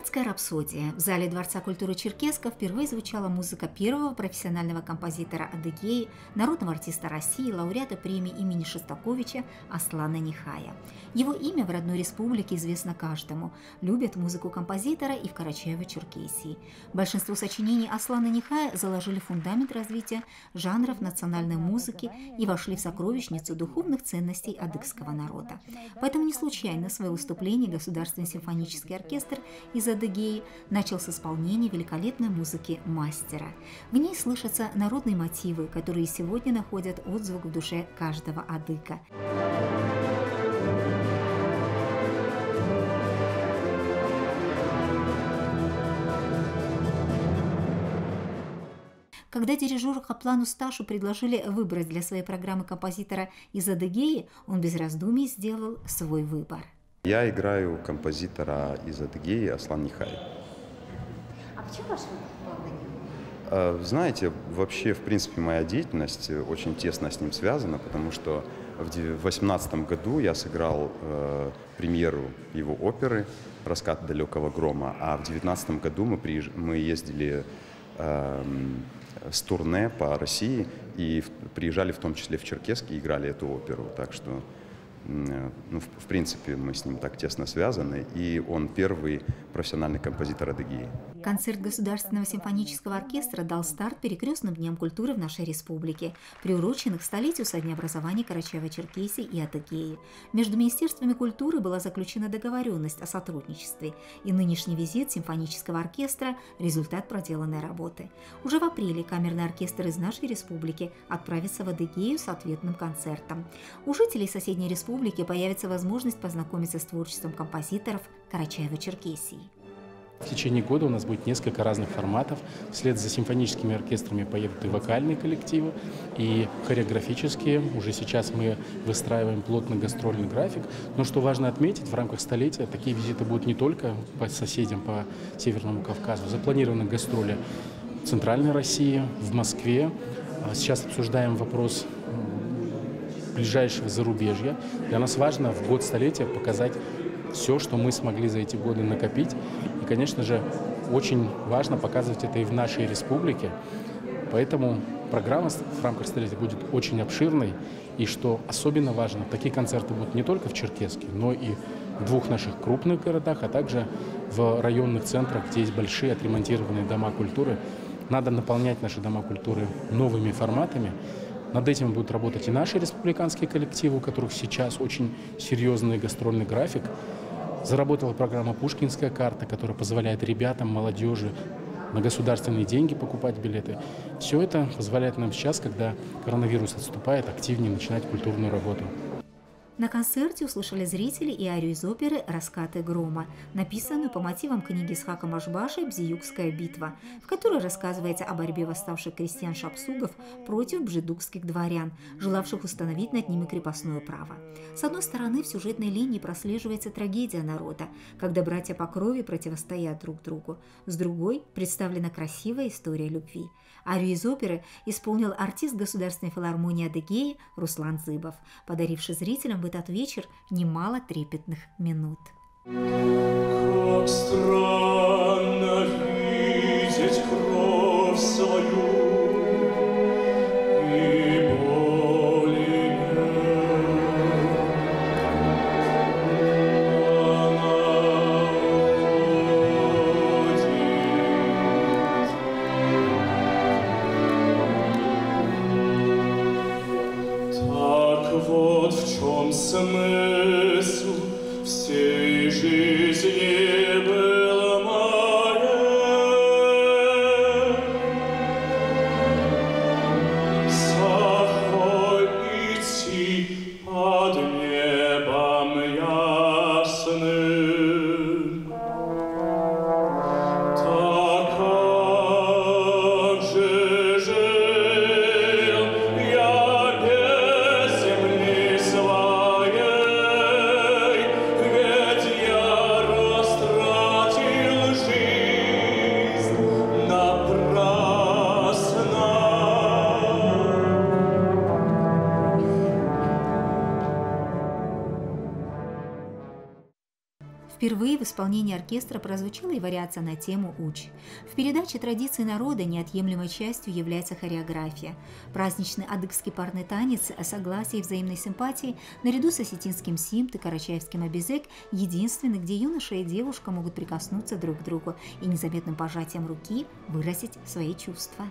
Детская рапсодия. В зале Дворца культуры Черкесска впервые звучала музыка первого профессионального композитора Адыгеи, народного артиста России, лауреата премии имени Шостаковича Аслана Нихая. Его имя в родной республике известно каждому. Любят музыку композитора и в Карачаево-Черкесии. Большинство сочинений Аслана Нихая заложили фундамент развития жанров национальной музыки и вошли в сокровищницу духовных ценностей адыгского народа. Поэтому не случайно свое выступление Государственный симфонический оркестр из Адыгеи начал с исполнения великолепной музыки мастера. В ней слышатся народные мотивы, которые сегодня находят отзвук в душе каждого адыга. Когда дирижеру Каплану Сташу предложили выбрать для своей программы композитора из Адыгеи, он без раздумий сделал свой выбор. Я играю композитора из Адыгеи Аслан Нихай. А почему ваш выбор? Знаете, вообще, в принципе, моя деятельность очень тесно с ним связана, потому что в 2018 году я сыграл премьеру его оперы «Раскат далекого грома», а в 2019 году мы ездили с турне по России и приезжали в том числе в Черкесск и играли эту оперу. Так что, в принципе, мы с ним так тесно связаны, и он первый профессиональный композитор Адыгеи. Концерт Государственного симфонического оркестра дал старт перекрестным дням культуры в нашей республике, приуроченных к столетию со дня образования Карачаево-Черкесии и Адыгеи. Между Министерствами культуры была заключена договоренность о сотрудничестве, и нынешний визит симфонического оркестра – результат проделанной работы. Уже в апреле камерный оркестр из нашей республики отправится в Адыгею с ответным концертом. У жителей соседней республики появится возможность познакомиться с творчеством композиторов Карачаево-Черкесии. В течение года у нас будет несколько разных форматов. Вслед за симфоническими оркестрами поедут и вокальные коллективы, и хореографические. Уже сейчас мы выстраиваем плотный гастрольный график. Но что важно отметить, в рамках столетия такие визиты будут не только по соседям по Северному Кавказу. Запланированы гастроли в Центральной России, в Москве. Сейчас обсуждаем вопрос ближайшего зарубежья. Для нас важно в год столетия показать все, что мы смогли за эти годы накопить. И, конечно же, очень важно показывать это и в нашей республике. Поэтому программа в рамках столетия будет очень обширной. И что особенно важно, такие концерты будут не только в Черкесске, но и в двух наших крупных городах, а также в районных центрах, где есть большие отремонтированные дома культуры. Надо наполнять наши дома культуры новыми форматами. Над этим будут работать и наши республиканские коллективы, у которых сейчас очень серьезный гастрольный график. Заработала программа «Пушкинская карта», которая позволяет ребятам, молодежи на государственные деньги покупать билеты. Все это позволяет нам сейчас, когда коронавирус отступает, активнее начинать культурную работу. На концерте услышали зрители и арию из оперы «Раскаты грома», написанную по мотивам книги Исхака Машбаша «Бзиюкская битва», в которой рассказывается о борьбе восставших крестьян-шапсугов против бжедукских дворян, желавших установить над ними крепостное право. С одной стороны, в сюжетной линии прослеживается трагедия народа, когда братья по крови противостоят друг другу. С другой представлена красивая история любви. Арию из оперы исполнил артист Государственной филармонии Адыгеи Руслан Зыбов, подаривший зрителям в этот вечер немало трепетных минут. Как странно видеть кровь свою. Вот в чем смысл всей жизни был моей. Захоль идти под небом ясным. Так как же жил я без земли своей, ведь я Впервые в исполнении оркестра прозвучала и вариация на тему «Уч». В передаче традиции народа неотъемлемой частью является хореография. Праздничный адыгский парный танец о согласии и взаимной симпатии наряду с осетинским симт и карачаевским абизек единственный, где юноша и девушка могут прикоснуться друг к другу и незаметным пожатием руки выразить свои чувства.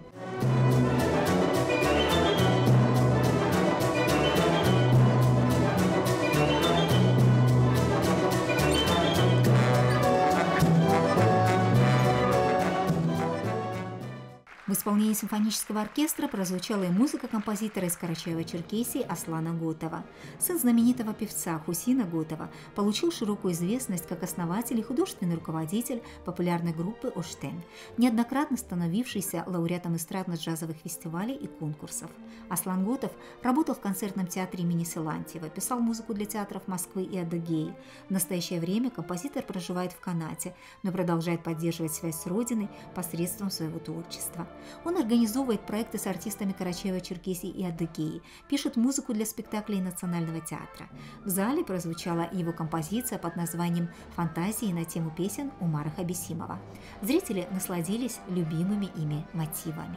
В исполнении симфонического оркестра прозвучала и музыка композитора из Карачаева-Черкесии Аслана Готова. Сын знаменитого певца Хусина Готова получил широкую известность как основатель и художественный руководитель популярной группы «Оштен», неоднократно становившийся лауреатом эстрадно-джазовых фестивалей и конкурсов. Аслан Готов работал в концертном театре имени Силантьева, писал музыку для театров Москвы и Адыгеи. В настоящее время композитор проживает в Канаде, но продолжает поддерживать связь с родиной посредством своего творчества. Он организовывает проекты с артистами Карачаева-Черкесии и Адыгеи, пишет музыку для спектаклей Национального театра. В зале прозвучала его композиция под названием «Фантазии» на тему песен Умара Хабисимова. Зрители насладились любимыми ими мотивами.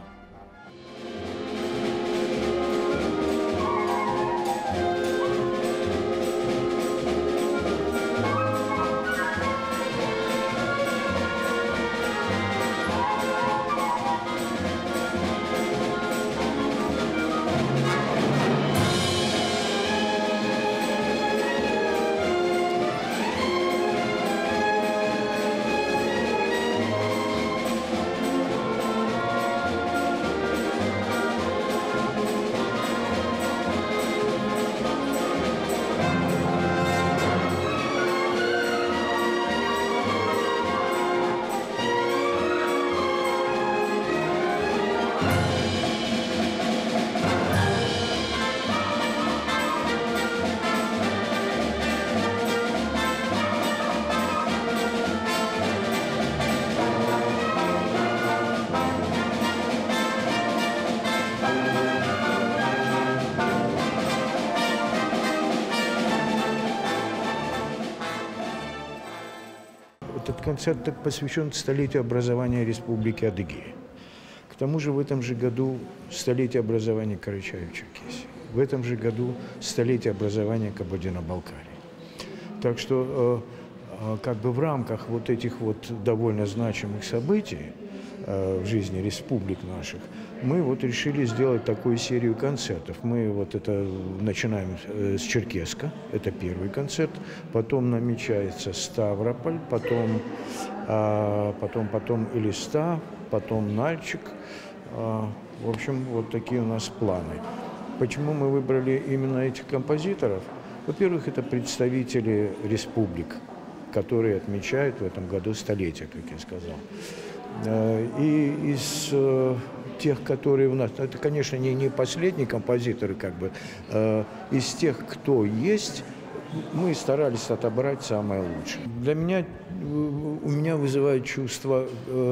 Этот концерт посвящен столетию образования Республики Адыгея. К тому же в этом же году столетие образования Карачаева-Черкесии. В этом же году столетие образования Кабардино-Балкарии. Так что как бы в рамках вот этих вот довольно значимых событий в жизни республик наших, мы вот решили сделать такую серию концертов. Мы вот это начинаем с Черкесска, это первый концерт, потом намечается Ставрополь, потом Элиста, потом Нальчик. В общем, вот такие у нас планы. Почему мы выбрали именно этих композиторов? Во-первых, это представители республик, которые отмечают в этом году столетие, как я сказал. И из тех, которые у нас, это, конечно, не последние композиторы, как бы, из тех, кто есть, мы старались отобрать самое лучшее. Для меня, у меня вызывает чувство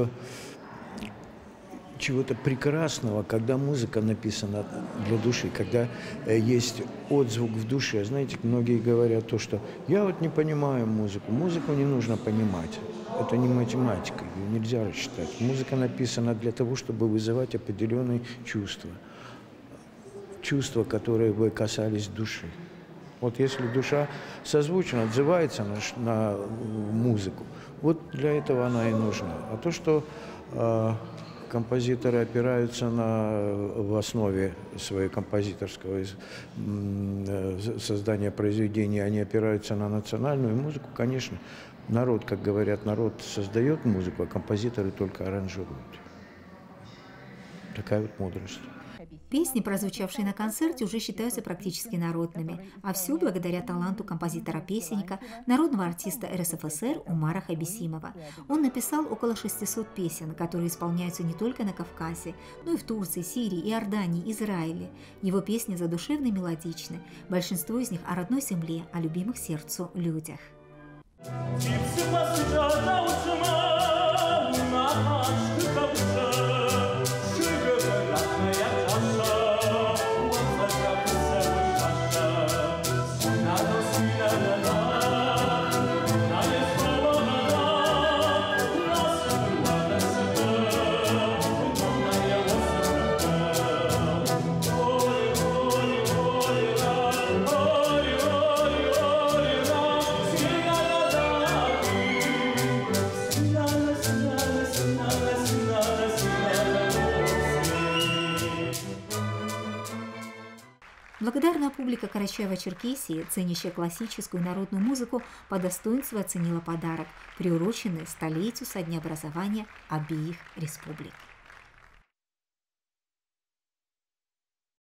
чего-то прекрасного, когда музыка написана для души, когда есть отзвук в душе. Знаете, многие говорят то, что я вот не понимаю музыку. Музыку не нужно понимать. Это не математика, ее нельзя рассчитать. Музыка написана для того, чтобы вызывать определенные чувства. Чувства, которые бы касались души. Вот если душа созвучно отзывается на музыку, вот для этого она и нужна. А то, что композиторы опираются в основе своего композиторского создания произведений, они опираются на национальную музыку, конечно. Народ, как говорят, народ создает музыку, а композиторы только аранжируют. Такая вот мудрость. Песни, прозвучавшие на концерте, уже считаются практически народными, а все благодаря таланту композитора-песенника, народного артиста РСФСР Умара Хабисимова. Он написал около 600 песен, которые исполняются не только на Кавказе, но и в Турции, Сирии, Иордании, Израиле. Его песни задушевны и мелодичны. Большинство из них о родной земле, о любимых сердцу людях. La Благодарная публика Карачаево-Черкесии, ценящая классическую и народную музыку, по достоинству оценила подарок, приуроченный столетию со дня образования обеих республик.